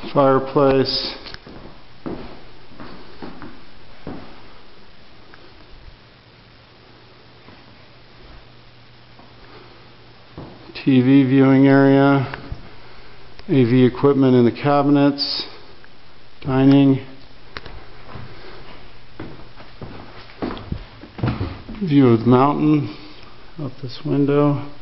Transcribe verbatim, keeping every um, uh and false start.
fireplace, T V viewing area, A V equipment in the cabinets, dining, view of the mountain out this window.